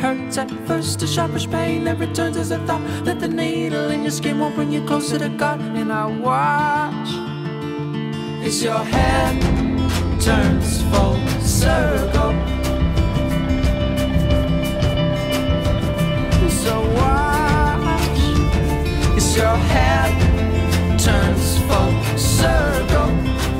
hurts at first, a sharpish pain that returns as a thought that the needle in your skin won't bring you closer to God. And I watch as your head turns full circle. So watch as your head turns full circle.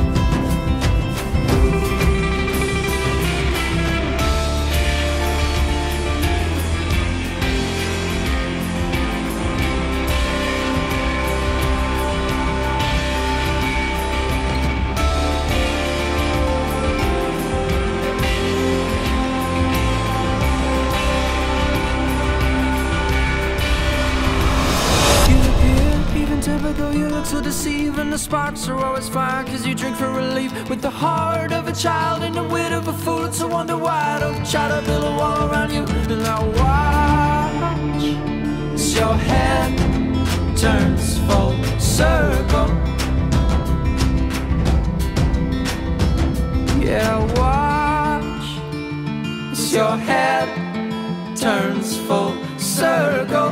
Typical, you look so deceiving. The sparks are always fire, cause you drink for relief. With the heart of a child and the wit of a fool, it's a wonder why I don't try to build a wall around you. And I watch as your head turns full circle. Yeah, watch as your head turns full circle.